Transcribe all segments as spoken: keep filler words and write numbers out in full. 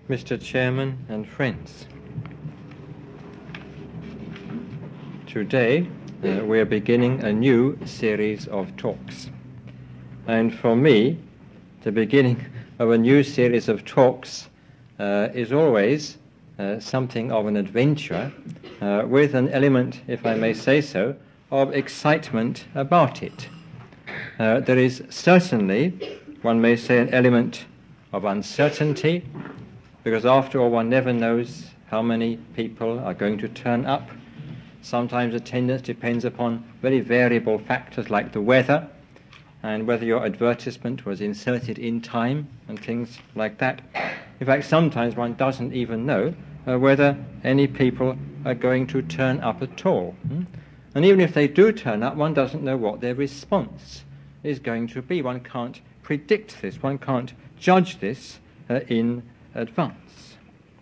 Mister Chairman and friends, today uh, we are beginning a new series of talks, and for me the beginning of a new series of talks uh, is always uh, something of an adventure uh, with an element, if I may say so, of excitement about it. Uh, there is certainly, one may say, an element of uncertainty, because after all one never knows how many people are going to turn up. Sometimes attendance depends upon very variable factors like the weather and whether your advertisement was inserted in time and things like that. In fact, sometimes one doesn't even know uh, whether any people are going to turn up at all. Hmm? And even if they do turn up, one doesn't know what their response is going to be. One can't predict this. One can't judge this uh, in advance.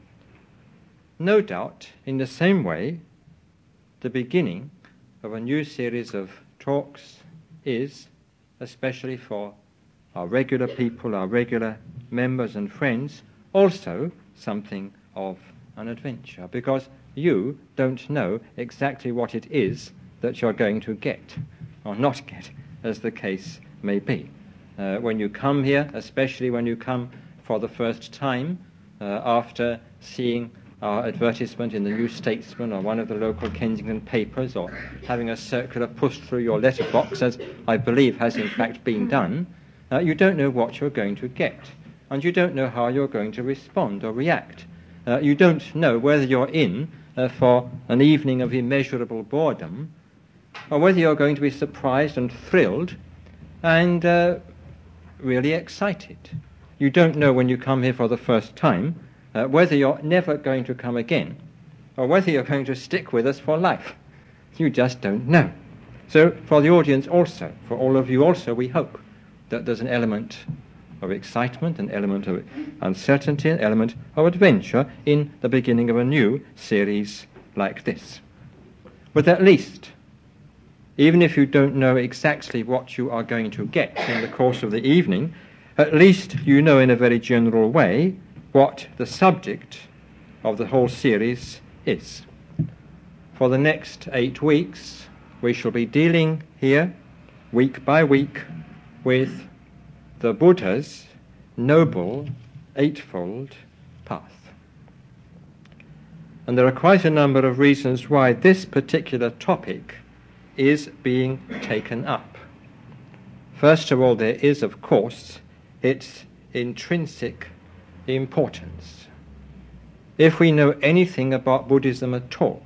No doubt, in the same way, the beginning of a new series of talks is, especially for our regular people, our regular members and friends, also something of an adventure, because you don't know exactly what it is that you're going to get, or not get, as the case may be. Uh, when you come here, especially when you come for the first time, uh, after seeing our advertisement in the New Statesman or one of the local Kensington papers, or having a circular pushed through your letterbox, as I believe has in fact been done, uh, you don't know what you're going to get, and you don't know how you're going to respond or react. Uh, you don't know whether you're in uh, for an evening of immeasurable boredom, or whether you're going to be surprised and thrilled and uh, really excited. You don't know when you come here for the first time uh, whether you're never going to come again, or whether you're going to stick with us for life. You just don't know. So for the audience also, for all of you also, we hope that there's an element of excitement, an element of uncertainty, an element of adventure in the beginning of a new series like this. But at least, even if you don't know exactly what you are going to get in the course of the evening, at least you know in a very general way what the subject of the whole series is. For the next eight weeks, we shall be dealing here, week by week, with the Buddha's Noble Eightfold Path. And there are quite a number of reasons why this particular topic is being taken up. First of all, there is, of course, its intrinsic importance. If we know anything about Buddhism at all,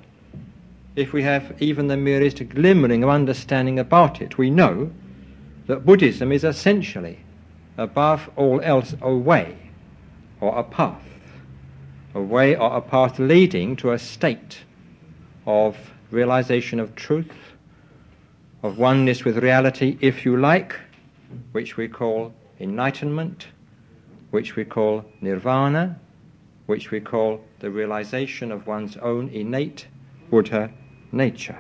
if we have even the merest glimmering of understanding about it, we know that Buddhism is essentially, above all else, a way or a path, a way or a path leading to a state of realization of truth, of oneness with reality, if you like, which we call enlightenment, which we call nirvana, which we call the realization of one's own innate Buddha nature.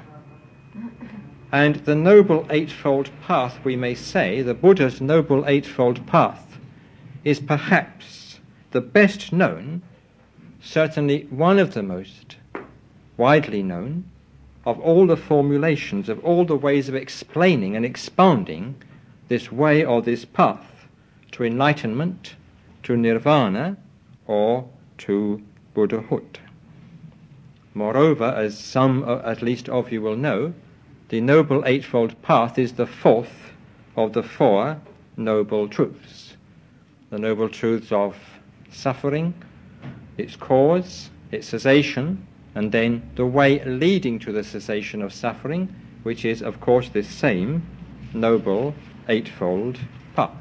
And the Noble Eightfold Path, we may say, the Buddha's Noble Eightfold Path, is perhaps the best known, certainly one of the most widely known, of all the formulations, of all the ways of explaining and expounding this way or this path to enlightenment, to nirvana, or to Buddhahood. Moreover, as some uh, at least of you will know, the Noble Eightfold Path is the fourth of the four Noble Truths. The Noble Truths of suffering, its cause, its cessation, and then the way leading to the cessation of suffering, which is, of course, this same Noble Eightfold Path.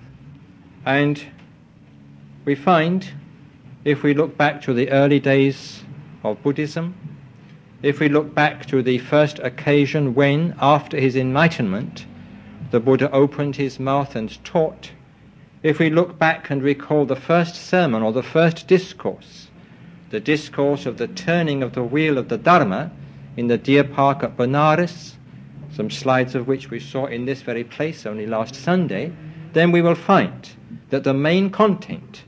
And we find, if we look back to the early days of Buddhism, if we look back to the first occasion when, after his enlightenment, the Buddha opened his mouth and taught, if we look back and recall the first sermon or the first discourse, the discourse of the turning of the wheel of the Dharma in the deer park at Benares, some slides of which we saw in this very place only last Sunday, then we will find that the main content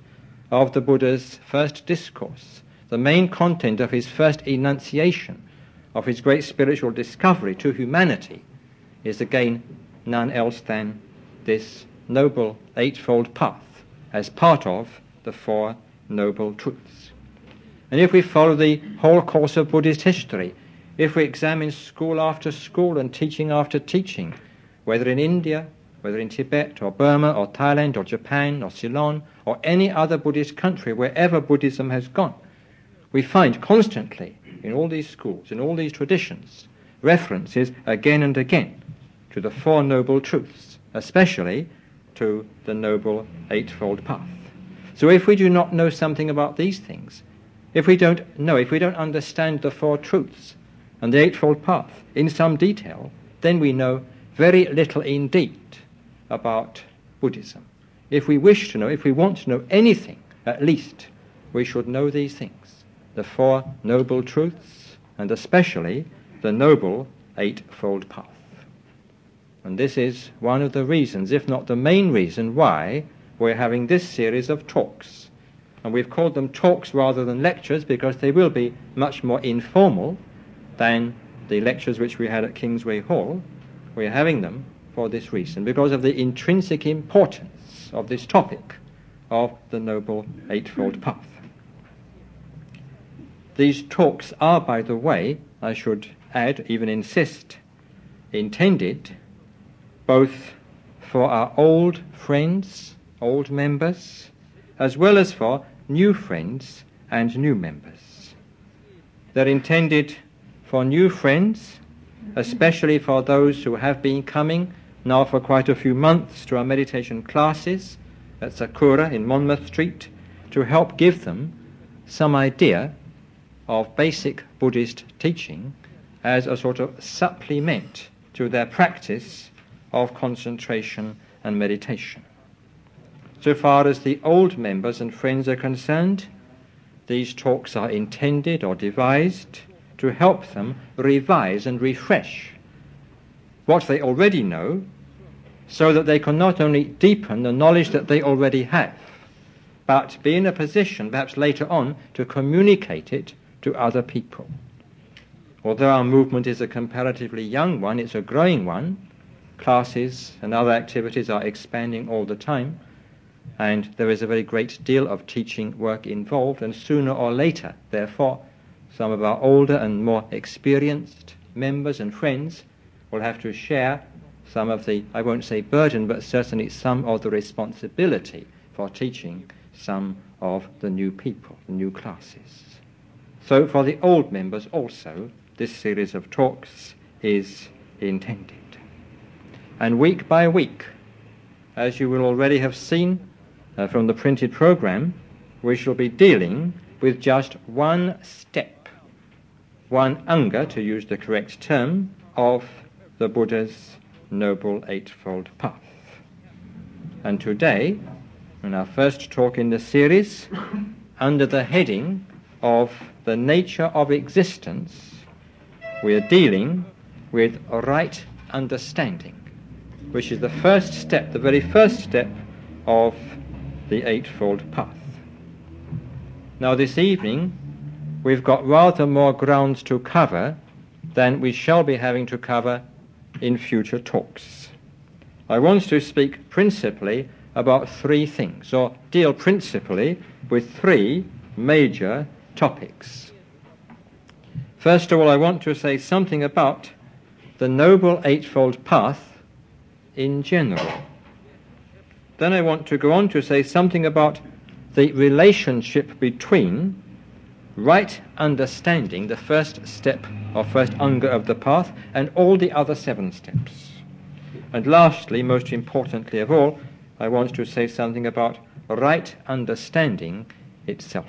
of the Buddha's first discourse, the main content of his first enunciation of his great spiritual discovery to humanity, is again none else than this Noble Eightfold Path as part of the Four Noble Truths. And if we follow the whole course of Buddhist history, if we examine school after school and teaching after teaching, whether in India, whether in Tibet or Burma or Thailand or Japan or Ceylon or any other Buddhist country, wherever Buddhism has gone, we find constantly in all these schools, in all these traditions, references again and again to the Four Noble Truths, especially to the Noble Eightfold Path. So if we do not know something about these things, if we don't know, if we don't understand the Four Truths and the Eightfold Path in some detail, then we know very little indeed about Buddhism. If we wish to know, if we want to know anything, at least, we should know these things, the Four Noble Truths, and especially the Noble Eightfold Path. And this is one of the reasons, if not the main reason, why we're having this series of talks. And we've called them talks rather than lectures because they will be much more informal than the lectures which we had at Kingsway Hall. We're having them for this reason, because of the intrinsic importance of this topic of the Noble Eightfold Path. These talks are, by the way, I should add, even insist, intended both for our old friends, old members, as well as for new friends and new members. They're intended for new friends, especially for those who have been coming now for quite a few months to our meditation classes at Sakura in Monmouth Street, to help give them some idea of basic Buddhist teaching as a sort of supplement to their practice of concentration and meditation. So far as the old members and friends are concerned, these talks are intended or devised to help them revise and refresh what they already know, so that they can not only deepen the knowledge that they already have, but be in a position, perhaps later on, to communicate it to other people. Although our movement is a comparatively young one, it's a growing one. Classes and other activities are expanding all the time, and there is a very great deal of teaching work involved, and sooner or later, therefore, some of our older and more experienced members and friends will have to share some of the, I won't say burden, but certainly some of the responsibility for teaching some of the new people, the new classes. So for the old members also, this series of talks is intended. And week by week, as you will already have seen uh, from the printed program, we shall be dealing with just one step, one anga, to use the correct term, of the Buddha's Noble Eightfold Path. And today, in our first talk in the series, under the heading of the nature of existence, we are dealing with right understanding, which is the first step, the very first step of the Eightfold Path. Now this evening, we've got rather more ground to cover than we shall be having to cover in future talks. I want to speak principally about three things, or deal principally with three major topics. First of all, I want to say something about the Noble Eightfold Path in general. Then I want to go on to say something about the relationship between right understanding, the first step or first anga of the path, and all the other seven steps. And lastly, most importantly of all, I want to say something about right understanding itself.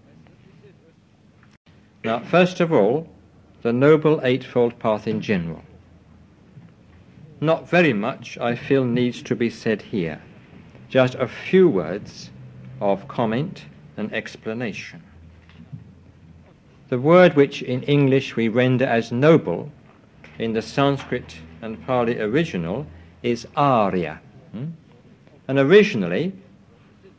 Now, first of all, the Noble Eightfold Path in general. Not very much, I feel, needs to be said here. Just a few words of comment and explanation. The word which in English we render as noble, in the Sanskrit and Pali original, is Arya. Hmm? And originally,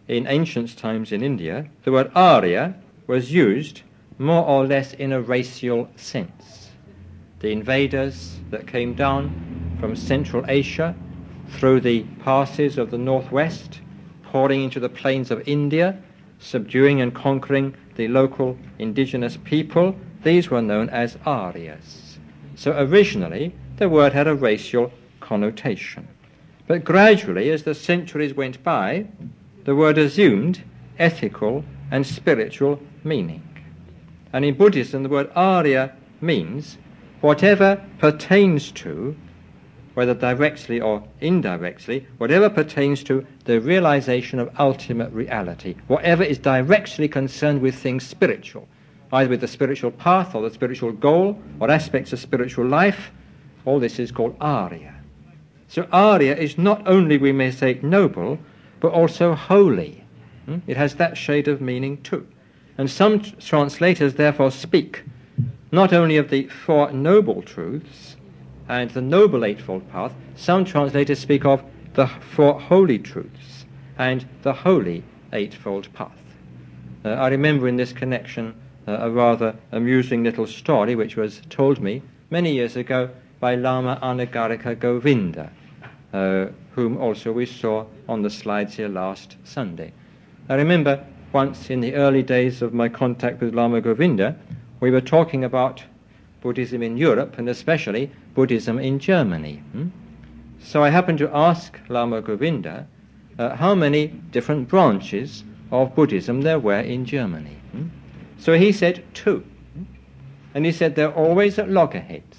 in ancient times in India, the word Arya was used more or less in a racial sense. The invaders that came down from Central Asia through the passes of the northwest, pouring into the plains of India, subduing and conquering the local indigenous people, these were known as Aryas. So originally the word had a racial connotation. But gradually, as the centuries went by, the word assumed ethical and spiritual meaning. And in Buddhism, the word Arya means whatever pertains to, whether directly or indirectly, whatever pertains to the realization of ultimate reality, whatever is directly concerned with things spiritual, either with the spiritual path or the spiritual goal or aspects of spiritual life, all this is called Arya. So Arya is not only, we may say, noble, but also holy. It has that shade of meaning too. And some t- translators therefore speak not only of the Four Noble Truths and the Noble Eightfold Path, some translators speak of the Four Holy Truths and the Holy Eightfold Path. Uh, I remember in this connection uh, a rather amusing little story which was told me many years ago by Lama Anagarika Govinda, uh, whom also we saw on the slides here last Sunday. I remember once in the early days of my contact with Lama Govinda, we were talking about Buddhism in Europe, and especially Buddhism in Germany. Hmm? So I happened to ask Lama Govinda uh, how many different branches of Buddhism there were in Germany. Hmm? So he said two. Hmm? And he said they're always at loggerheads.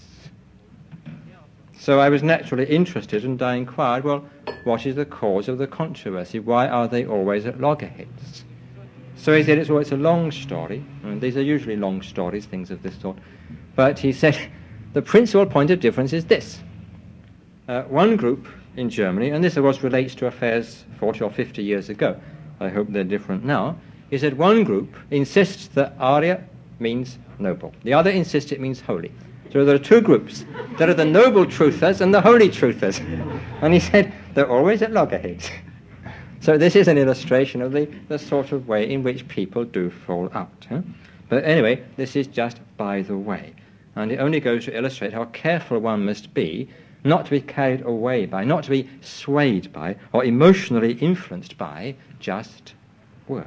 So I was naturally interested, and I inquired, well, what is the cause of the controversy? Why are they always at loggerheads? So he said, it's, well, it's a long story, and these are usually long stories, things of this sort. But he said, the principal point of difference is this. Uh, one group in Germany, and this of course relates to affairs forty or fifty years ago, I hope they're different now, he said one group insists that Arya means noble. The other insists it means holy. So there are two groups. There are the noble truthers and the holy truthers. And he said, they're always at loggerheads. So this is an illustration of the, the sort of way in which people do fall out. Huh? But anyway, this is just by the way. And it only goes to illustrate how careful one must be not to be carried away by, not to be swayed by, or emotionally influenced by just words.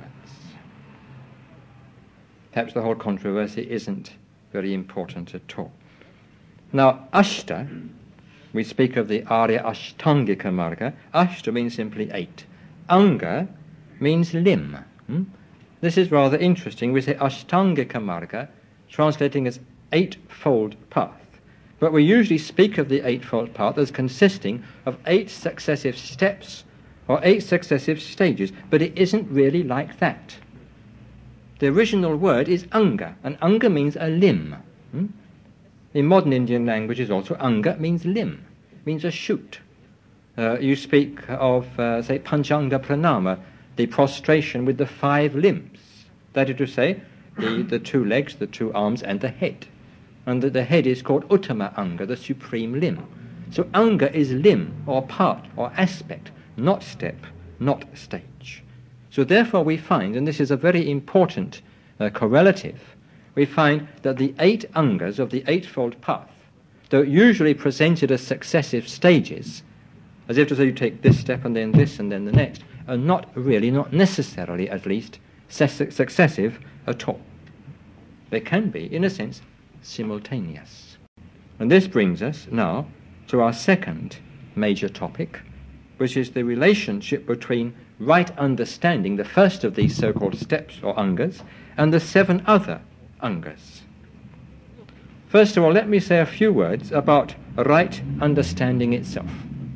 Perhaps the whole controversy isn't very important at all. Now, Ashta, we speak of the Arya Ashtangika Marga. Ashta means simply eight. Anga means limb. Hmm? This is rather interesting. We say Ashtangika Marga, translating as eightfold path. But we usually speak of the eightfold path as consisting of eight successive steps or eight successive stages, but it isn't really like that. The original word is anga, and anga means a limb. Hmm? In modern Indian languages also, anga means limb, means a shoot. Uh, you speak of, uh, say, Panchanga Pranama, the prostration with the five limbs. That is to say, the, the two legs, the two arms, and the head. And the, the head is called Uttama Anga, the supreme limb. So anga is limb, or part, or aspect, not step, not stage. So therefore we find, and this is a very important uh, correlative, we find that the eight angas of the Eightfold Path, though usually presented as successive stages, as if to say you take this step and then this and then the next, are not really, not necessarily at least, su- successive at all. They can be, in a sense, simultaneous. And this brings us now to our second major topic, which is the relationship between right understanding, the first of these so-called steps or angas, and the seven other angas. First of all, let me say a few words about right understanding itself.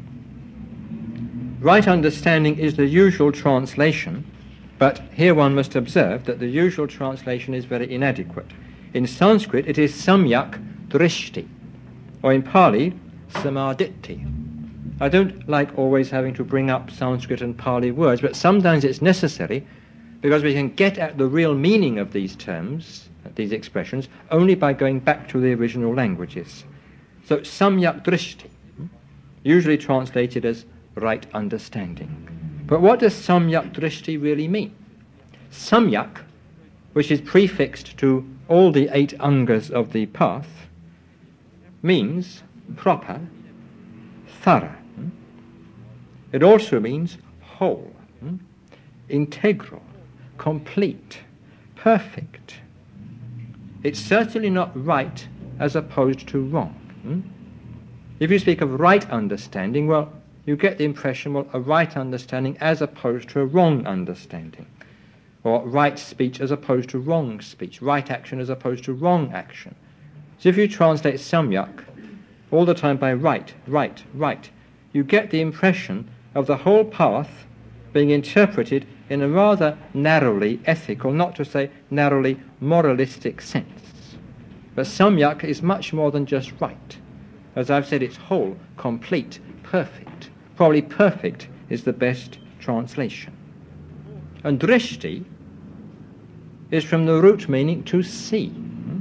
Right understanding is the usual translation, but here one must observe that the usual translation is very inadequate. In Sanskrit it is samyak drishti, or in Pali, samaditi. I don't like always having to bring up Sanskrit and Pali words, but sometimes it's necessary because we can get at the real meaning of these terms, these expressions, only by going back to the original languages. So samyak drishti, usually translated as right understanding. But what does samyak drishti really mean? Samyak, which is prefixed to all the eight angas of the path, means proper, thorough. It also means whole, integral, complete, perfect. It's certainly not right as opposed to wrong. If you speak of right understanding, well, you get the impression, well, a right understanding as opposed to a wrong understanding, or right speech as opposed to wrong speech, right action as opposed to wrong action. So if you translate samyak all the time by right, right, right, you get the impression of the whole path being interpreted in a rather narrowly ethical, not to say narrowly moralistic sense. But samyak is much more than just right. As I've said, it's whole, complete, perfect. Probably perfect is the best translation. And drishti is from the root meaning to see.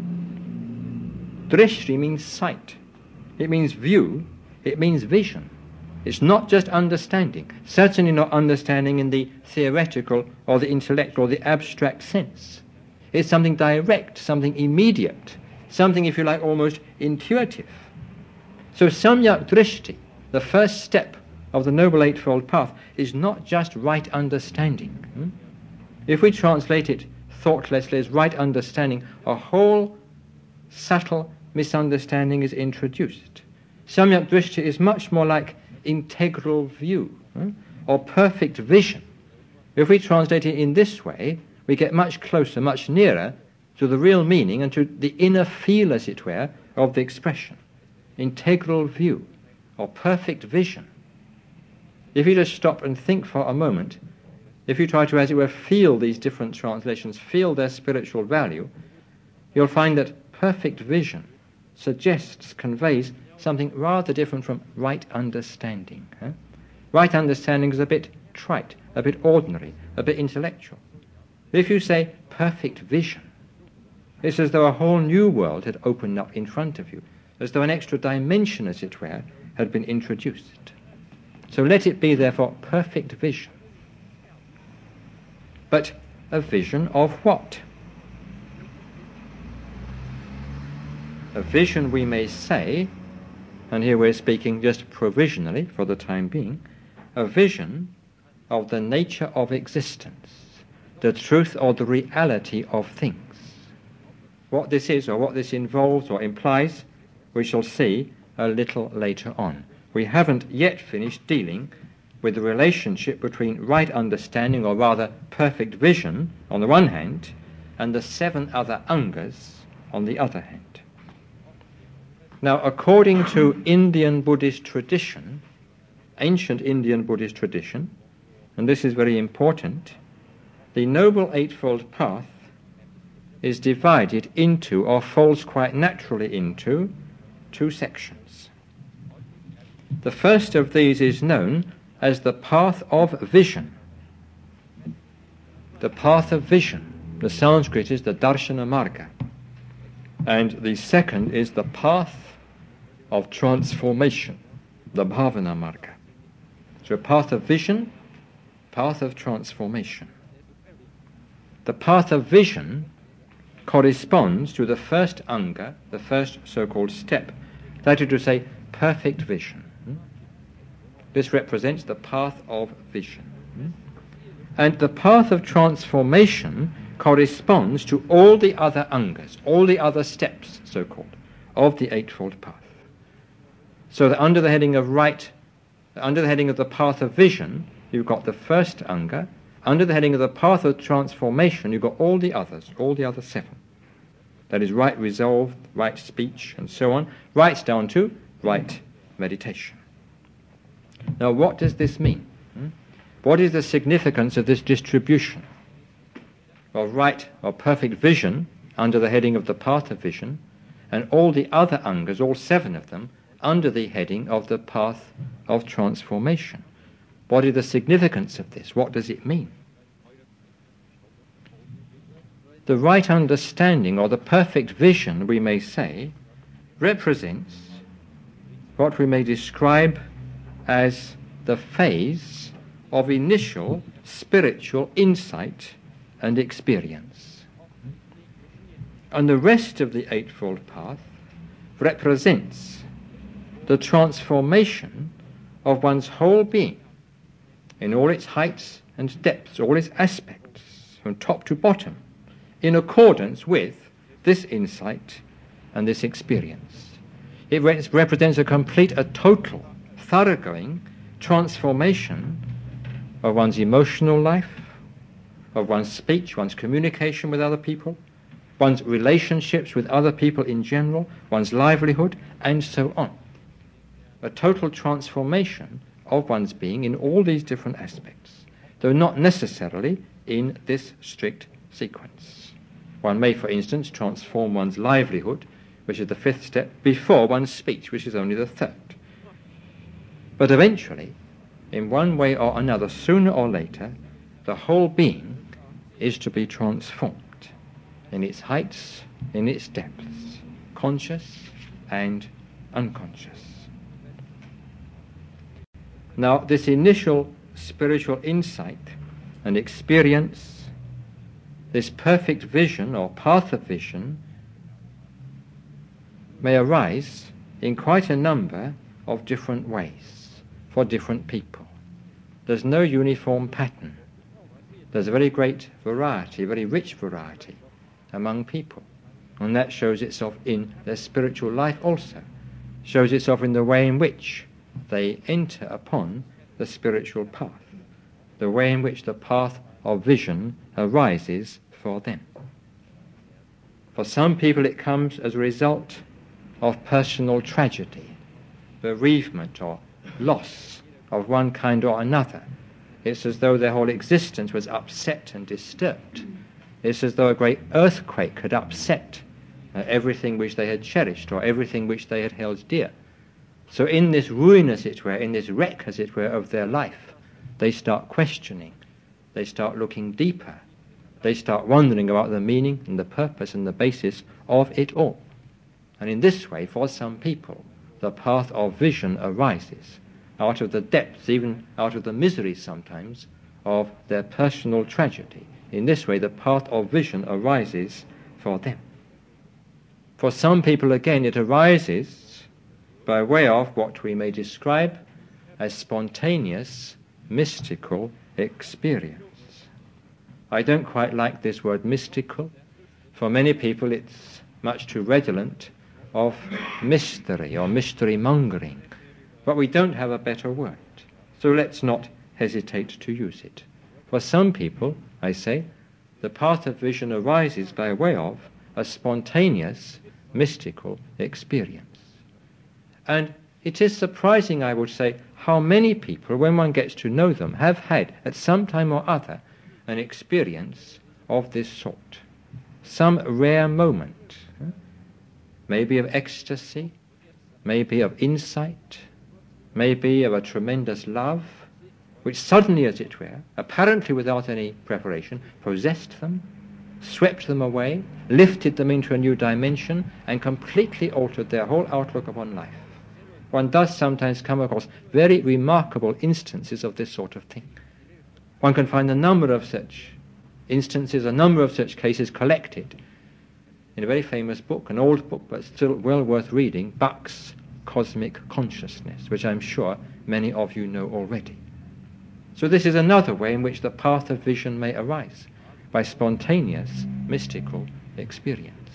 Drishti means sight. It means view. It means vision. It's not just understanding, certainly not understanding in the theoretical or the intellectual or the abstract sense. It's something direct, something immediate, something, if you like, almost intuitive. So samyak drishti, the first step of the Noble Eightfold Path, is not just right understanding. Hmm? If we translate it thoughtlessly as right understanding, a whole subtle misunderstanding is introduced. Samyak drishti is much more like integral view, hmm? or perfect vision. If we translate it in this way, we get much closer, much nearer to the real meaning and to the inner feel, as it were, of the expression. Integral view, or perfect vision. If you just stop and think for a moment, if you try to, as it were, feel these different translations, feel their spiritual value, you'll find that perfect vision suggests, conveys something rather different from right understanding. Huh? Right understanding is a bit trite, a bit ordinary, a bit intellectual. If you say perfect vision, it's as though a whole new world had opened up in front of you, as though an extra dimension, as it were, had been introduced. So let it be, therefore, perfect vision. But a vision of what? A vision, we may say, and here we're speaking just provisionally for the time being, a vision of the nature of existence, the truth or the reality of things. What this is, or what this involves or implies, we shall see a little later on. We haven't yet finished dealing with the relationship between right understanding, or rather perfect vision, on the one hand, and the seven other angas on the other hand. Now, according to Indian Buddhist tradition, ancient Indian Buddhist tradition, and this is very important, the Noble Eightfold Path is divided into, or falls quite naturally into, two sections. The first of these is known as the path of vision. The path of vision. The Sanskrit is the darshana marga. And the second is the path of transformation, the bhavana marga. So a path of vision, path of transformation. The path of vision corresponds to the first anga, the first so-called step, that is to say, perfect vision. This represents the path of vision. And the path of transformation corresponds to all the other angas, all the other steps, so-called, of the Eightfold Path. So that under the heading of right, under the heading of the path of vision, you've got the first anga. Under the heading of the path of transformation, you've got all the others, all the other seven. That is right resolve, right speech, and so on, right down to right meditation. Now, what does this mean? Hmm? What is the significance of this distribution of right or perfect vision under the heading of the path of vision, and all the other angas, all seven of them, under the heading of the path of transformation? What is the significance of this? What does it mean? The right understanding, or the perfect vision, we may say, represents what we may describe as the phase of initial spiritual insight and experience. And the rest of the Eightfold Path represents the transformation of one's whole being in all its heights and depths, all its aspects, from top to bottom, in accordance with this insight and this experience. It re- represents a complete, a total, thoroughgoing transformation of one's emotional life, of one's speech, one's communication with other people, one's relationships with other people in general, one's livelihood, and so on. A total transformation of one's being in all these different aspects, though not necessarily in this strict sequence. One may, for instance, transform one's livelihood, which is the fifth step, before one's speech, which is only the third. But eventually, in one way or another, sooner or later, the whole being is to be transformed in its heights, in its depths, conscious and unconscious. Now, this initial spiritual insight and experience, this perfect vision or path of vision, may arise in quite a number of different ways for different people. There's no uniform pattern. There's a very great variety, a very rich variety among people. And that shows itself in their spiritual life also, shows itself in the way in which they enter upon the spiritual path, the way in which the path of vision arises for them. For some people it comes as a result of personal tragedy, bereavement or loss of one kind or another. It's as though their whole existence was upset and disturbed. It's as though a great earthquake had upset uh, everything which they had cherished or everything which they had held dear. So in this ruin, as it were, in this wreck, as it were, of their life, they start questioning, they start looking deeper, they start wondering about the meaning and the purpose and the basis of it all. And in this way, for some people, the path of vision arises out of the depths, even out of the misery sometimes, of their personal tragedy. In this way, the path of vision arises for them. For some people, again, it arises by way of what we may describe as spontaneous, mystical experience. I don't quite like this word mystical. For many people, it's much too redolent of mystery or mystery mongering. But we don't have a better word, so let's not hesitate to use it. For some people, I say, the path of vision arises by way of a spontaneous, mystical experience. And it is surprising, I would say, how many people, when one gets to know them, have had, at some time or other, an experience of this sort. Some rare moment, maybe of ecstasy, maybe of insight, maybe of a tremendous love, which suddenly, as it were, apparently without any preparation, possessed them, swept them away, lifted them into a new dimension, and completely altered their whole outlook upon life. One does sometimes come across very remarkable instances of this sort of thing. One can find a number of such instances, a number of such cases collected in a very famous book, an old book, but still well worth reading, Buck's Cosmic Consciousness, which I'm sure many of you know already. So this is another way in which the path of vision may arise, by spontaneous mystical experience.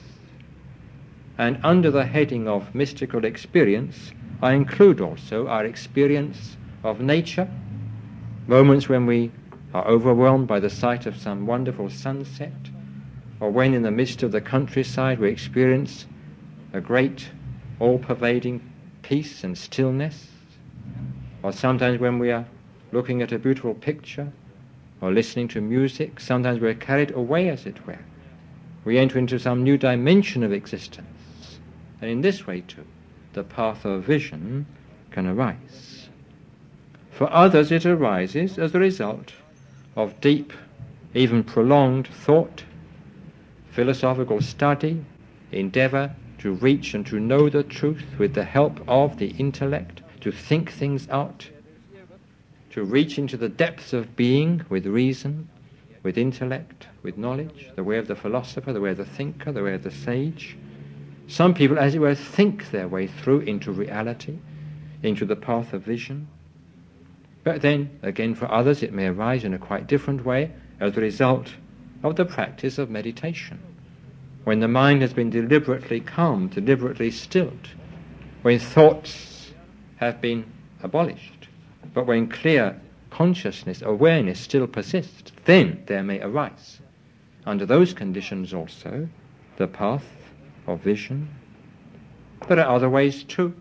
And under the heading of mystical experience, I include also our experience of nature, moments when we are overwhelmed by the sight of some wonderful sunset, or when in the midst of the countryside we experience a great, all-pervading peace and stillness, or sometimes when we are looking at a beautiful picture or listening to music, sometimes we're carried away, as it were. We enter into some new dimension of existence. And in this way, too, the path of vision can arise. For others, it arises as a result of deep, even prolonged thought, philosophical study, endeavor to reach and to know the truth with the help of the intellect, to think things out, to reach into the depths of being with reason, with intellect, with knowledge, the way of the philosopher, the way of the thinker, the way of the sage. Some people, as it were, think their way through into reality, into the path of vision. But then, again, for others, it may arise in a quite different way as a result of the practice of meditation, when the mind has been deliberately calmed, deliberately stilled, when thoughts have been abolished, but when clear consciousness, awareness still persists, then there may arise, under those conditions also, the path of vision. There are other ways too.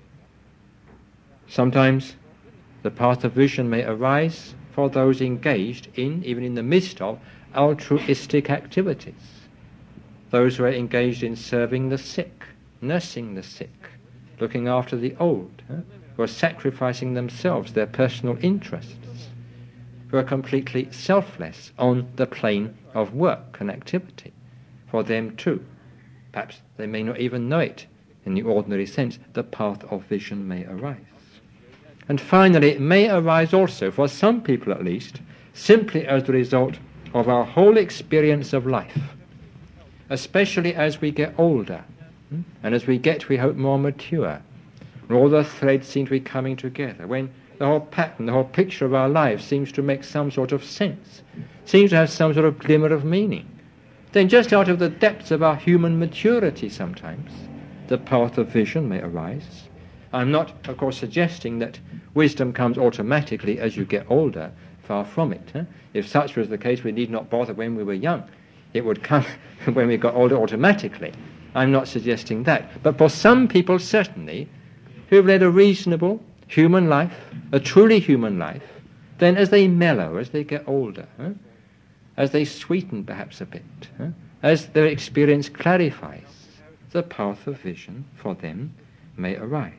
Sometimes the path of vision may arise for those engaged in, even in the midst of, altruistic activities. Those who are engaged in serving the sick, nursing the sick, looking after the old, huh? who are sacrificing themselves, their personal interests, who are completely selfless on the plane of work and activity. For them too, perhaps they may not even know it in the ordinary sense, the path of vision may arise. And finally, it may arise also, for some people at least, simply as the result of our whole experience of life, especially as we get older, and as we get, we hope, more mature, and all the threads seem to be coming together, when the whole pattern, the whole picture of our lives seems to make some sort of sense, seems to have some sort of glimmer of meaning. Then just out of the depths of our human maturity sometimes, the path of vision may arise. I'm not, of course, suggesting that wisdom comes automatically as you get older, far from it. Huh? If such was the case, we need not bother when we were young. It would come when we got older automatically. I'm not suggesting that. But for some people, certainly, who've led a reasonable human life, a truly human life, then as they mellow, as they get older, huh? as they sweeten perhaps a bit, huh? as their experience clarifies, the path of vision for them may arise.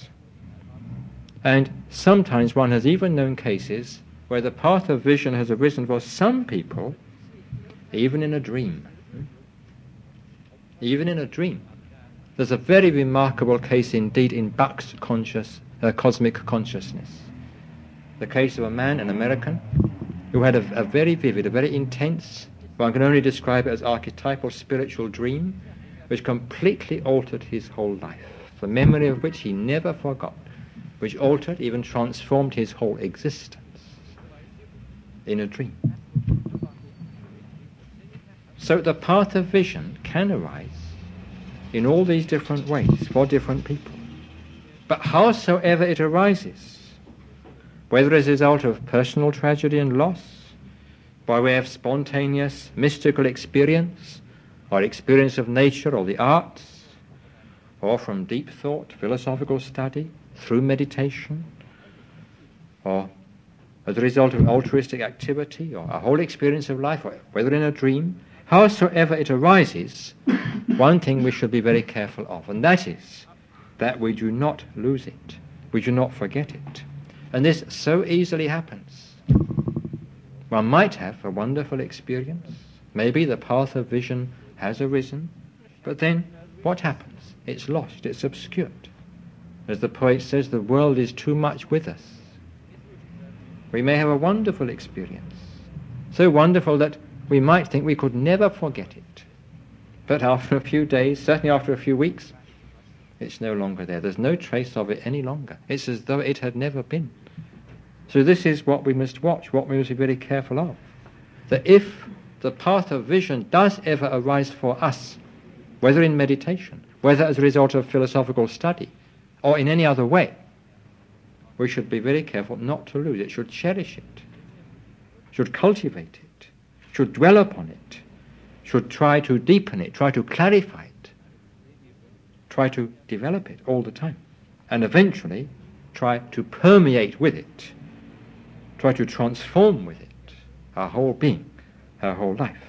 And sometimes one has even known cases where the path of vision has arisen for some people, even in a dream. Even in a dream. There's a very remarkable case indeed in Buck's conscious, uh, cosmic consciousness. The case of a man, an American, who had a, a very vivid, a very intense, one can only describe it as archetypal spiritual dream, which completely altered his whole life, the memory of which he never forgot, which altered, even transformed his whole existence in a dream. So the path of vision can arise in all these different ways for different people. But howsoever it arises, whether as a result of personal tragedy and loss, by way of spontaneous mystical experience, or experience of nature or the arts, or from deep thought, philosophical study, through meditation, or as a result of altruistic activity, or a whole experience of life, or whether in a dream, howsoever it arises, one thing we should be very careful of, and that is that we do not lose it, we do not forget it. And this so easily happens. One might have a wonderful experience, maybe the path of vision has arisen, but then what happens? It's lost, it's obscured. As the poet says, the world is too much with us. We may have a wonderful experience, so wonderful that we might think we could never forget it. But after a few days, certainly after a few weeks, it's no longer there. There's no trace of it any longer. It's as though it had never been. So this is what we must watch, what we must be very careful of. That if the path of vision does ever arise for us, whether in meditation, whether as a result of philosophical study, or in any other way, we should be very careful not to lose it, should cherish it, should cultivate it, should dwell upon it, should try to deepen it, try to clarify it, try to develop it all the time, and eventually try to permeate with it, try to transform with it our whole being, our whole life.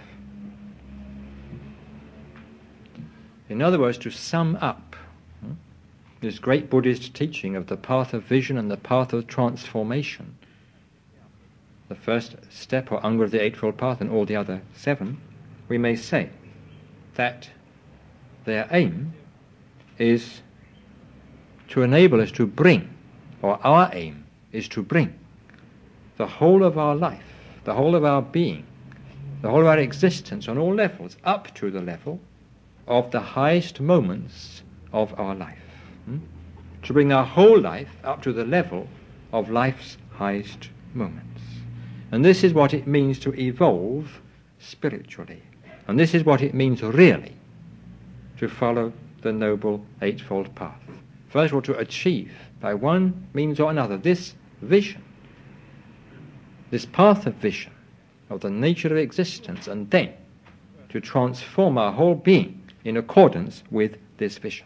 In other words, to sum up this great Buddhist teaching of the path of vision and the path of transformation, the first step or anga of the Eightfold Path and all the other seven, we may say that their aim is to enable us to bring, or our aim is to bring, the whole of our life, the whole of our being, the whole of our existence on all levels, up to the level of the highest moments of our life. Hmm? To bring our whole life up to the level of life's highest moments. And this is what it means to evolve spiritually. And this is what it means really to follow the Noble Eightfold Path. First of all, to achieve by one means or another this vision, this path of vision of the nature of existence, and then to transform our whole being in accordance with this vision.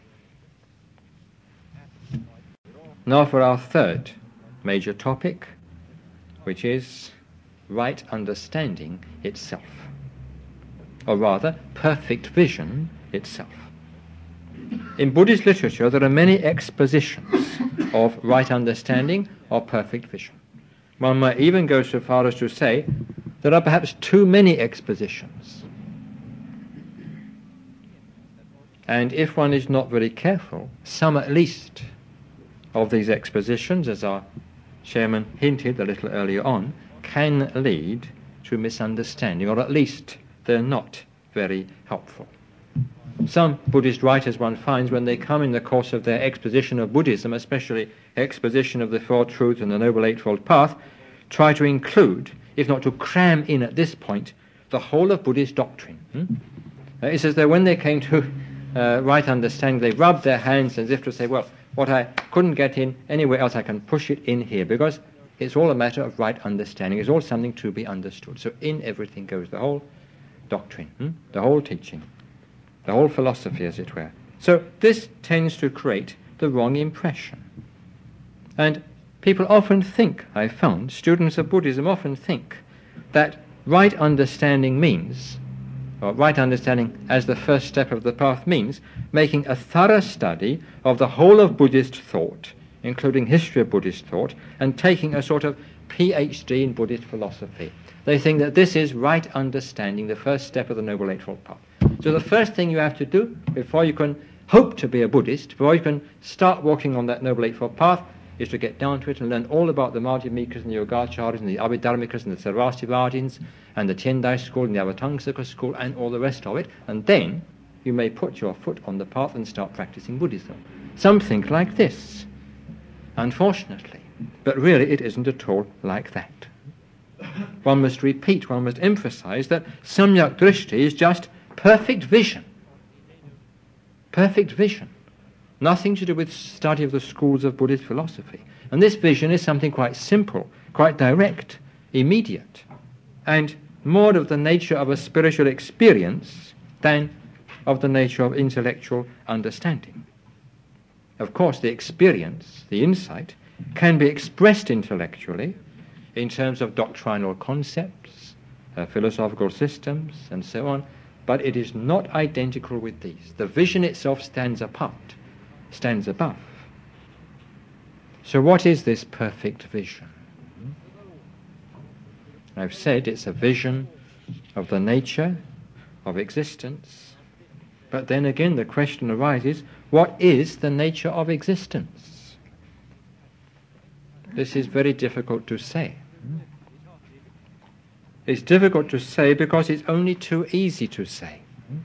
Now for our third major topic, which is right understanding itself, or rather perfect vision itself. In Buddhist literature there are many expositions of right understanding or perfect vision. One might even go so far as to say there are perhaps too many expositions. And if one is not very careful, some at least of these expositions, as our chairman hinted a little earlier on, can lead to misunderstanding, or at least they're not very helpful. Some Buddhist writers, one finds, when they come in the course of their exposition of Buddhism, especially exposition of the Four Truths and the Noble Eightfold Path, try to include, if not to cram in at this point, the whole of Buddhist doctrine. Hmm? Uh, it's as though when they came to uh, right understanding, they rubbed their hands as if to say, well, what I couldn't get in anywhere else, I can push it in here, because it's all a matter of right understanding. It's all something to be understood. So in everything goes the whole doctrine, hmm? the whole teaching, the whole philosophy, as it were. So this tends to create the wrong impression. And people often think, I've found, students of Buddhism often think that right understanding means, or right understanding as the first step of the path means, making a thorough study of the whole of Buddhist thought, including history of Buddhist thought, and taking a sort of P H D in Buddhist philosophy. They think that this is right understanding, the first step of the Noble Eightfold Path. So the first thing you have to do before you can hope to be a Buddhist, before you can start walking on that Noble Eightfold Path, is to get down to it and learn all about the Madhyamikas and the Yogacharyas and the Abhidharmikas and the Sarvastivadins and the Tiendai school and the Avatangsaka school and all the rest of it, and then you may put your foot on the path and start practicing Buddhism. Some think like this, unfortunately, but really it isn't at all like that. One must repeat, one must emphasize that Samyak Drishti is just perfect vision. Perfect vision. Nothing to do with study of the schools of Buddhist philosophy. And this vision is something quite simple, quite direct, immediate, and more of the nature of a spiritual experience than of the nature of intellectual understanding. Of course, the experience, the insight, can be expressed intellectually in terms of doctrinal concepts, uh, philosophical systems, and so on, but it is not identical with these. The vision itself stands apart, stands above. So what is this perfect vision? I've said it's a vision of the nature of existence, but then again the question arises, what is the nature of existence? This is very difficult to say. It's difficult to say because it's only too easy to say.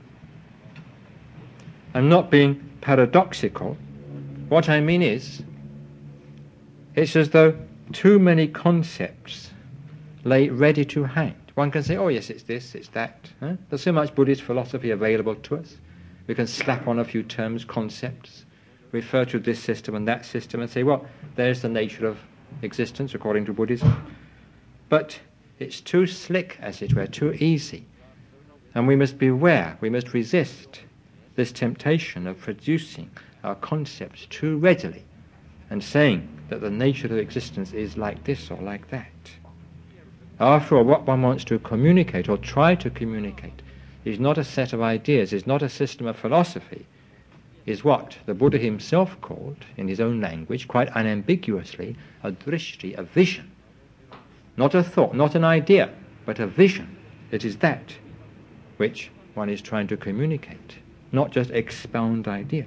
I'm not being paradoxical. What I mean is, it's as though too many concepts lay ready to hand. One can say, oh yes, it's this, it's that. Huh? There's so much Buddhist philosophy available to us. We can slap on a few terms, concepts, refer to this system and that system and say, well, there's the nature of existence according to Buddhism. But it's too slick, as it were, too easy. And we must beware, we must resist this temptation of producing our concepts too readily and saying that the nature of existence is like this or like that. After all, what one wants to communicate or try to communicate is not a set of ideas, is not a system of philosophy, is what the Buddha himself called, in his own language, quite unambiguously, a drishti, a vision. Not a thought, not an idea, but a vision. It is that which one is trying to communicate, not just expound ideas.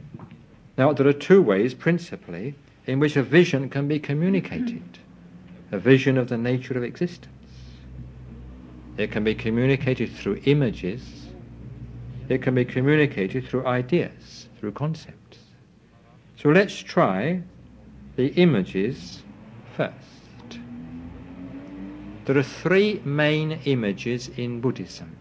Now, there are two ways, principally, in which a vision can be communicated. a vision of the nature of existence. It can be communicated through images. It can be communicated through ideas, through concepts. So let's try the images first. There are three main images in Buddhism.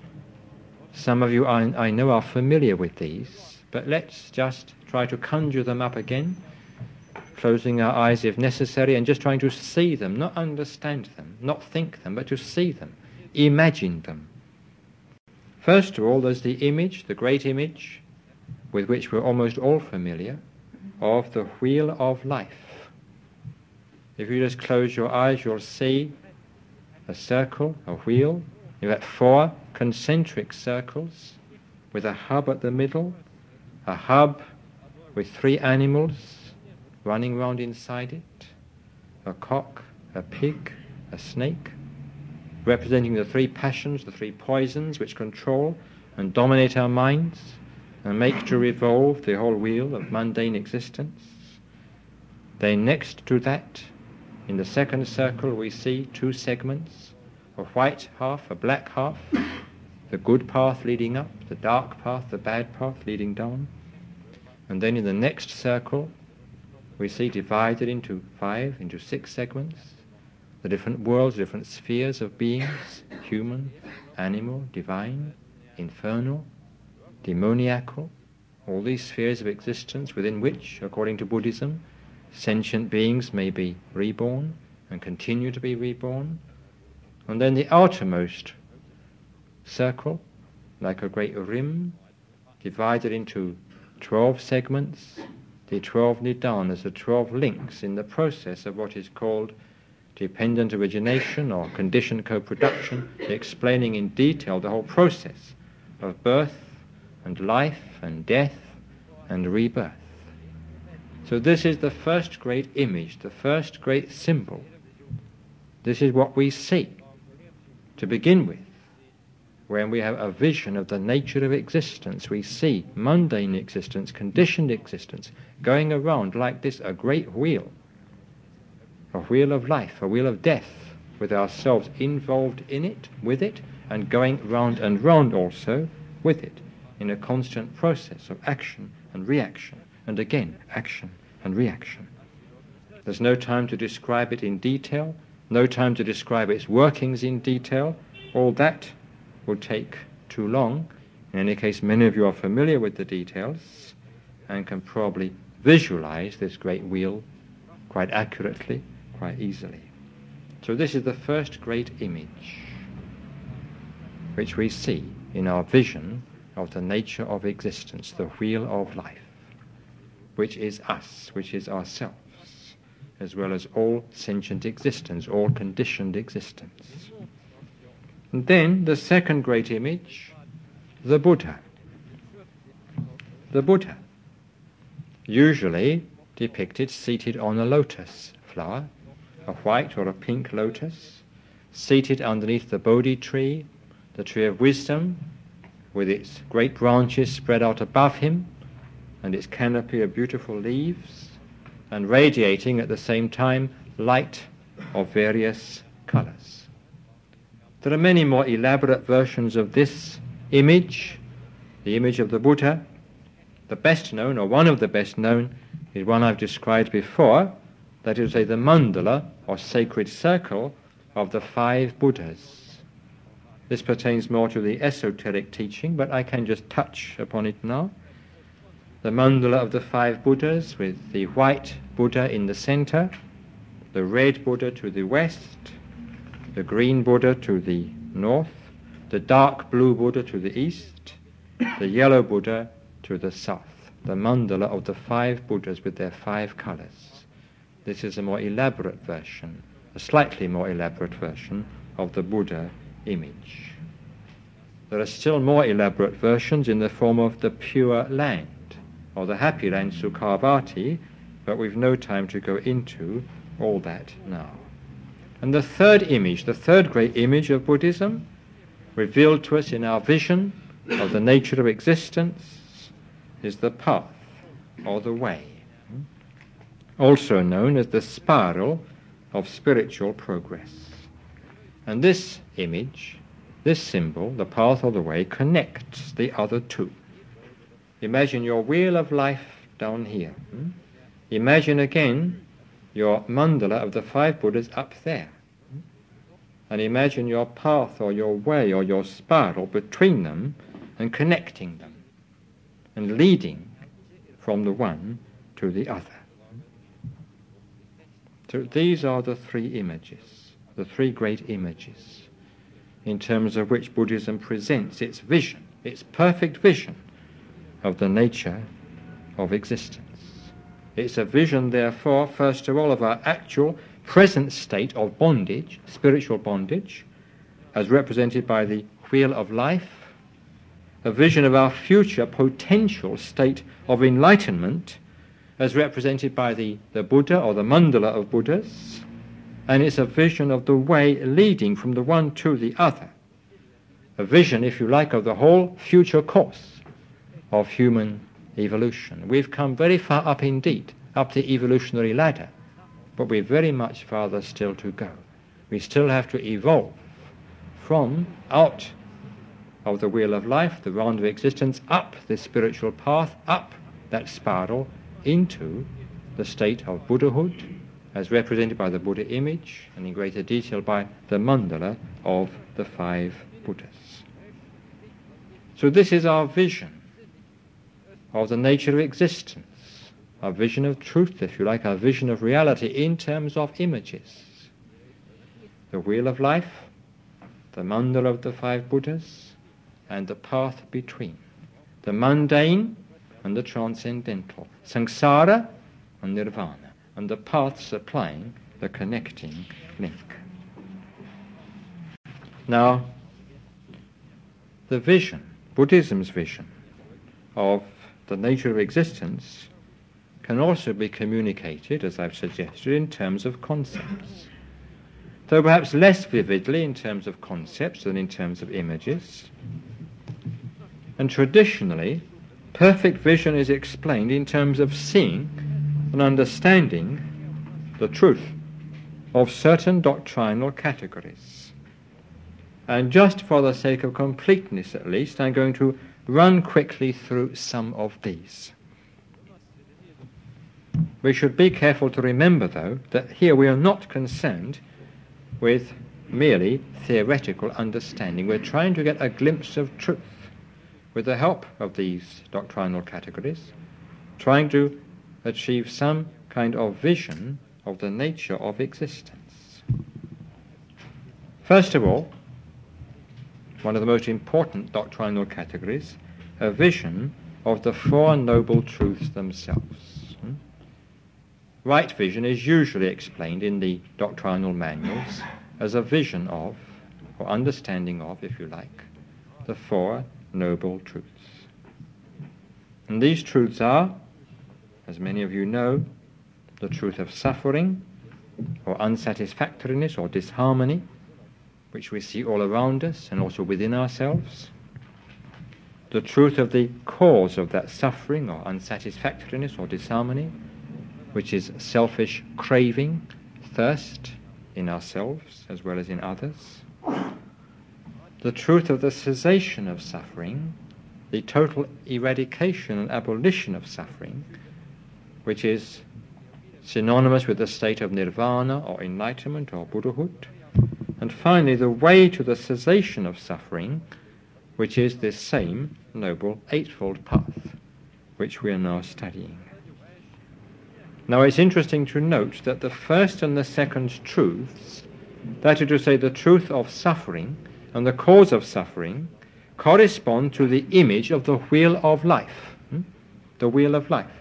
Some of you, I, I know, are familiar with these, but let's just try to conjure them up again, closing our eyes if necessary, and just trying to see them, not understand them, not think them, but to see them, imagine them. First of all, there's the image, the great image, with which we're almost all familiar, of the wheel of life. If you just close your eyes, you'll see a circle, a wheel. You've got four concentric circles with a hub at the middle, a hub with three animals running round inside it, a cock, a pig, a snake, representing the three passions, the three poisons which control and dominate our minds and make to revolve the whole wheel of mundane existence. Then next to that, in the second circle, we see two segments, a white half, a black half, the good path leading up, the dark path, the bad path leading down. And then in the next circle, we see divided into five, into six segments, the different worlds, different spheres of beings, human, animal, divine, infernal, demoniacal, all these spheres of existence within which, according to Buddhism, sentient beings may be reborn and continue to be reborn. And then the outermost circle, like a great rim, divided into twelve segments, the twelve nidanas, the twelve links in the process of what is called dependent origination or conditioned co-production, explaining in detail the whole process of birth and life and death and rebirth. So this is the first great image, the first great symbol. This is what we see to begin with. When we have a vision of the nature of existence, we see mundane existence, conditioned existence, going around like this, a great wheel, a wheel of life, a wheel of death, with ourselves involved in it, with it, and going round and round also with it, in a constant process of action and reaction, and again, action and reaction. There's no time to describe it in detail, no time to describe its workings in detail. All that will take too long. In any case, many of you are familiar with the details and can probably visualize this great wheel quite accurately, quite easily. So this is the first great image which we see in our vision of the nature of existence, the wheel of life, which is us, which is ourselves, as well as all sentient existence, all conditioned existence. And then the second great image, the Buddha. The Buddha, usually depicted seated on a lotus flower, a white or a pink lotus, seated underneath the Bodhi tree, the tree of wisdom, with its great branches spread out above him, and its canopy of beautiful leaves, and radiating at the same time light of various colours. There are many more elaborate versions of this image, the image of the Buddha. The best known, or one of the best known, is one I've described before, that is, say, the mandala, or sacred circle, of the five Buddhas. This pertains more to the esoteric teaching, but I can just touch upon it now. The mandala of the five Buddhas, with the white Buddha in the center, the red Buddha to the west, the green Buddha to the north, the dark blue Buddha to the east, the yellow Buddha to the south. The mandala of the five Buddhas with their five colors. This is a more elaborate version, a slightly more elaborate version of the Buddha image. There are still more elaborate versions in the form of the pure land, or the happy land, Sukhavati, but we've no time to go into all that now. And the third image, the third great image of Buddhism, revealed to us in our vision of the nature of existence, is the path, or the way, also known as the spiral of spiritual progress. And this image, this symbol, the path or the way, connects the other two. Imagine your wheel of life down here. Hmm? Imagine again your mandala of the five Buddhas up there. Hmm? And imagine your path or your way or your spiral between them and connecting them and leading from the one to the other. So these are the three images, the three great images, in terms of which Buddhism presents its vision, its perfect vision of the nature of existence. It's a vision, therefore, first of all, of our actual present state of bondage, spiritual bondage, as represented by the wheel of life, a vision of our future potential state of enlightenment, as represented by the, the Buddha or the mandala of Buddhas, and it's a vision of the way leading from the one to the other, a vision, if you like, of the whole future course of human evolution. We've come very far up indeed, up the evolutionary ladder, but we've very much farther still to go. We still have to evolve from out of the wheel of life, the round of existence, up the spiritual path, up that spiral, into the state of Buddhahood, as represented by the Buddha image, and in greater detail by the mandala of the five Buddhas. So this is our vision of the nature of existence, our vision of truth, if you like, our vision of reality in terms of images. The wheel of life, the mandala of the five Buddhas, and the path between. The mundane and the transcendental. Samsara and nirvana. And the path supplying the connecting link. Now, the vision, Buddhism's vision of the nature of existence can also be communicated, as I've suggested, in terms of concepts. Though perhaps less vividly in terms of concepts than in terms of images. And traditionally, perfect vision is explained in terms of seeing and understanding the truth of certain doctrinal categories. And just for the sake of completeness at least, I'm going to run quickly through some of these. We should be careful to remember, though, that here we are not concerned with merely theoretical understanding. We're trying to get a glimpse of truth with the help of these doctrinal categories, trying to achieve some kind of vision of the nature of existence. First of all, one of the most important doctrinal categories, a vision of the Four Noble Truths themselves. Hmm? Right vision is usually explained in the doctrinal manuals as a vision of, or understanding of, if you like, the Four Noble Truths. And these truths are, as many of you know, the truth of suffering, or unsatisfactoriness, or disharmony, which we see all around us and also within ourselves. The truth of the cause of that suffering, or unsatisfactoriness, or disharmony, which is selfish craving, thirst in ourselves as well as in others. The truth of the cessation of suffering, the total eradication and abolition of suffering, which is synonymous with the state of nirvana or enlightenment or Buddhahood. And finally, the way to the cessation of suffering, which is this same Noble Eightfold Path, which we are now studying. Now it's interesting to note that the first and the second truths, that is to say the truth of suffering and the cause of suffering, correspond to the image of the wheel of life. Hmm? The wheel of life.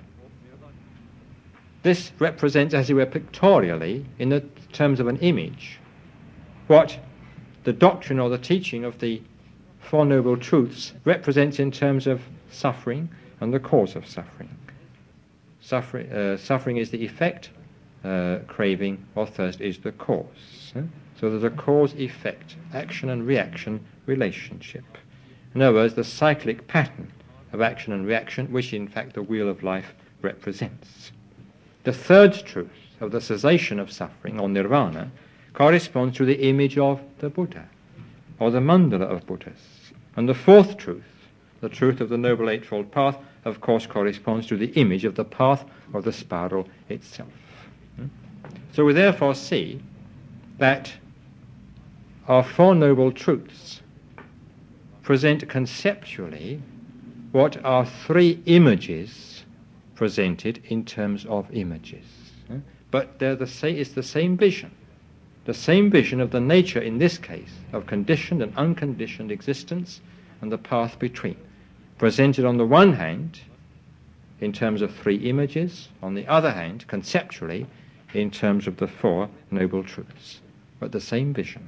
This represents, as it were, pictorially, in the terms of an image, what the doctrine or the teaching of the Four Noble Truths represents in terms of suffering and the cause of suffering. Suffering, uh, suffering is the effect, uh, craving or thirst is the cause. Huh? So there's a cause-effect, action and reaction relationship. In other words, the cyclic pattern of action and reaction, which in fact the wheel of life represents. The third truth, of the cessation of suffering, or nirvana, corresponds to the image of the Buddha, or the mandala of Buddhists. And the fourth truth, the truth of the Noble Eightfold Path, of course corresponds to the image of the path or the spiral itself. So we therefore see that our Four Noble Truths present conceptually what are three images presented in terms of images. But they're the same, it's the same vision. The same vision of the nature, in this case, of conditioned and unconditioned existence and the path between. Presented on the one hand in terms of three images, on the other hand, conceptually, in terms of the Four Noble Truths. But the same vision.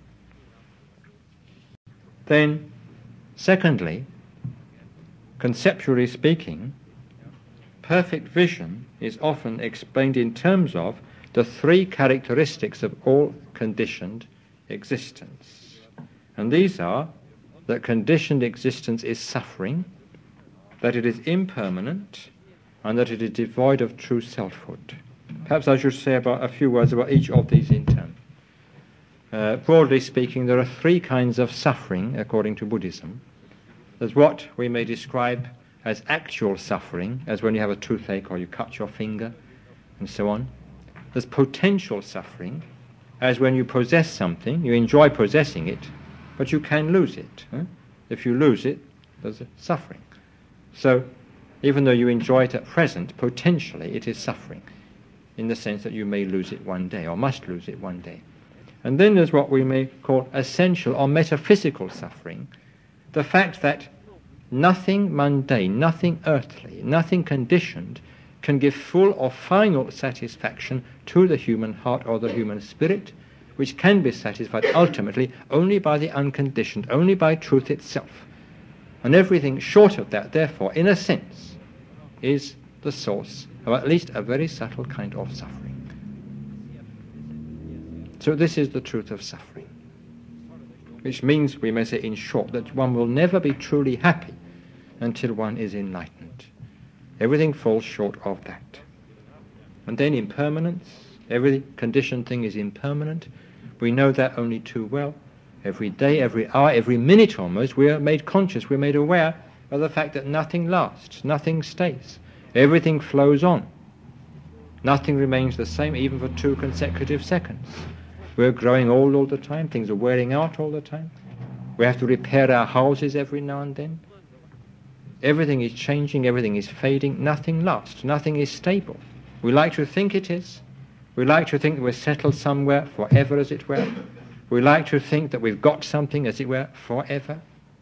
Then, secondly, conceptually speaking, perfect vision is often explained in terms of the three characteristics of all conditioned existence. And these are that conditioned existence is suffering, that it is impermanent, and that it is devoid of true selfhood. Perhaps I should say about a few words about each of these in turn. Uh, broadly speaking, there are three kinds of suffering according to Buddhism. There's what we may describe as actual suffering, as when you have a toothache or you cut your finger, and so on. There's potential suffering, as when you possess something, you enjoy possessing it, but you can lose it. Huh? If you lose it, there's a suffering. So, even though you enjoy it at present, potentially it is suffering, in the sense that you may lose it one day, or must lose it one day. And then there's what we may call essential or metaphysical suffering, the fact that nothing mundane, nothing earthly, nothing conditioned can give full or final satisfaction to the human heart or the human spirit, which can be satisfied ultimately only by the unconditioned, only by truth itself. And everything short of that, therefore, in a sense, is the source of at least a very subtle kind of suffering. So this is the truth of suffering, which means, we may say in short, that one will never be truly happy until one is enlightened. Everything falls short of that. And then impermanence, every conditioned thing is impermanent. We know that only too well. Every day, every hour, every minute almost, we are made conscious, we're made aware of the fact that nothing lasts, nothing stays. Everything flows on. Nothing remains the same even for two consecutive seconds. We're growing old all the time, things are wearing out all the time. We have to repair our houses every now and then. Everything is changing, everything is fading, nothing lasts, nothing is stable. We like to think it is. We like to think that we're settled somewhere forever, as it were. We like to think that we've got something, as it were, forever.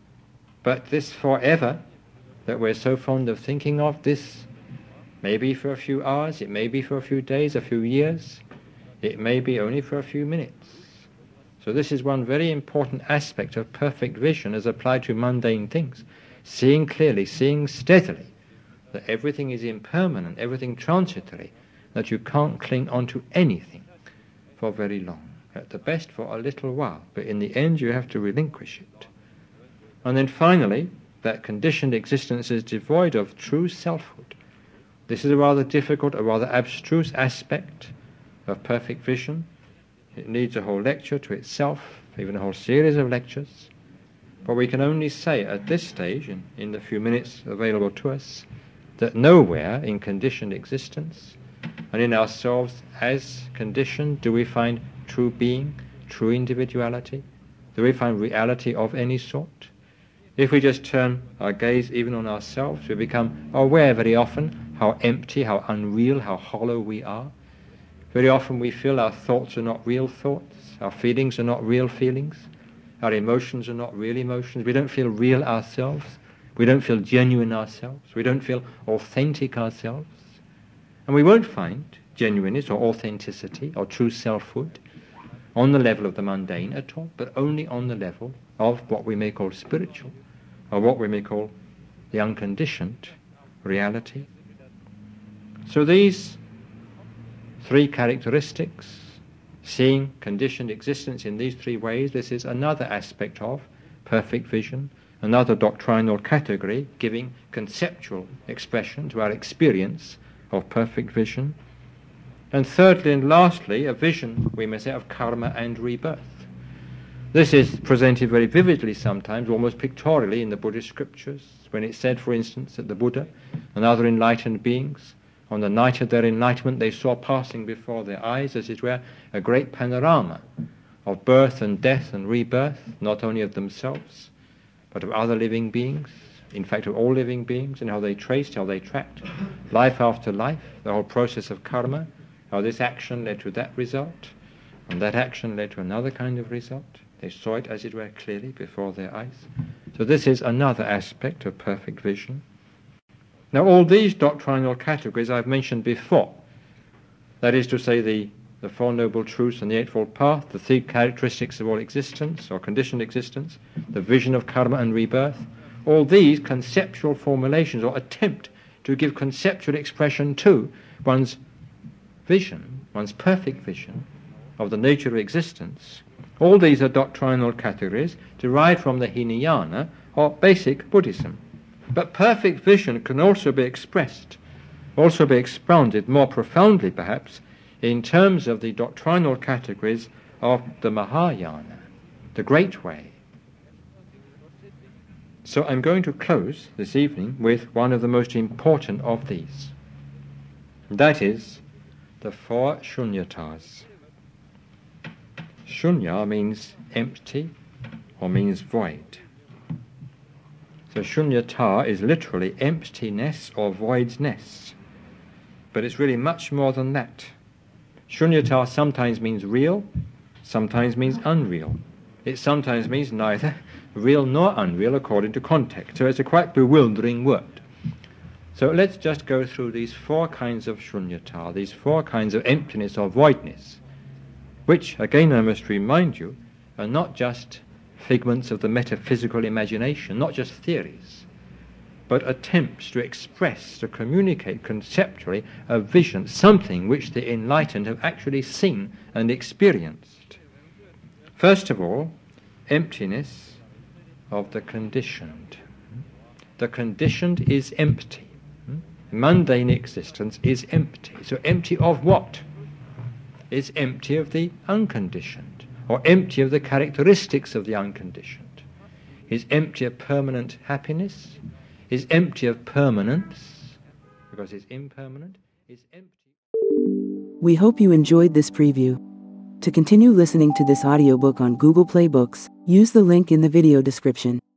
But this forever that we're so fond of thinking of, this may be for a few hours, it may be for a few days, a few years, it may be only for a few minutes. So this is one very important aspect of perfect vision as applied to mundane things. Seeing clearly, seeing steadily that everything is impermanent, everything transitory, that you can't cling on to anything for very long. At the best for a little while, but in the end you have to relinquish it. And then finally, that conditioned existence is devoid of true selfhood. This is a rather difficult, a rather abstruse aspect of perfect vision. It needs a whole lecture to itself, even a whole series of lectures. But we can only say at this stage, in, in the few minutes available to us, that nowhere in conditioned existence and in ourselves as conditioned do we find true being, true individuality, do we find reality of any sort. If we just turn our gaze even on ourselves, we become aware very often how empty, how unreal, how hollow we are. Very often we feel our thoughts are not real thoughts, our feelings are not real feelings, our emotions are not real emotions. We don't feel real ourselves, we don't feel genuine ourselves, we don't feel authentic ourselves. And we won't find genuineness or authenticity or true selfhood on the level of the mundane at all, but only on the level of what we may call spiritual, or what we may call the unconditioned reality. So these three characteristics, seeing conditioned existence in these three ways, this is another aspect of perfect vision, another doctrinal category giving conceptual expression to our experience of perfect vision. And thirdly and lastly, a vision, we may say, of karma and rebirth. This is presented very vividly sometimes, almost pictorially, in the Buddhist scriptures, when it's said, for instance, that the Buddha and other enlightened beings, on the night of their enlightenment, they saw passing before their eyes, as it were, a great panorama of birth and death and rebirth, not only of themselves, but of other living beings, in fact of all living beings, and how they traced, how they tracked life after life, the whole process of karma, how this action led to that result, and that action led to another kind of result. They saw it, as it were, clearly before their eyes. So this is another aspect of perfect vision. Now all these doctrinal categories I've mentioned before, that is to say the, the Four Noble Truths and the Eightfold Path, the three characteristics of all existence or conditioned existence, the vision of karma and rebirth, all these conceptual formulations or attempt to give conceptual expression to one's vision, one's perfect vision of the nature of existence, all these are doctrinal categories derived from the Hinayana or basic Buddhism. But perfect vision can also be expressed, also be expounded more profoundly perhaps, in terms of the doctrinal categories of the Mahayana, the Great Way. So I'm going to close this evening with one of the most important of these. That is the four shunyatas. Shunya means empty or means void. So shunyata is literally emptiness or voidness. But it's really much more than that. Shunyata sometimes means real, sometimes means unreal. It sometimes means neither real nor unreal according to context. So it's a quite bewildering word. So let's just go through these four kinds of shunyata, these four kinds of emptiness or voidness, which, again I must remind you, are not just figments of the metaphysical imagination, not just theories, but attempts to express, to communicate conceptually a vision, something which the enlightened have actually seen and experienced. First of all, emptiness of the conditioned. The conditioned is empty. Mundane existence is empty. So empty of what? It's empty of the unconditioned, or empty of the characteristics of the unconditioned. Is empty of permanent happiness, is empty of permanence, because it's impermanent, is empty. We hope you enjoyed this preview. To continue listening to this audiobook on Google Play Books, use the link in the video description.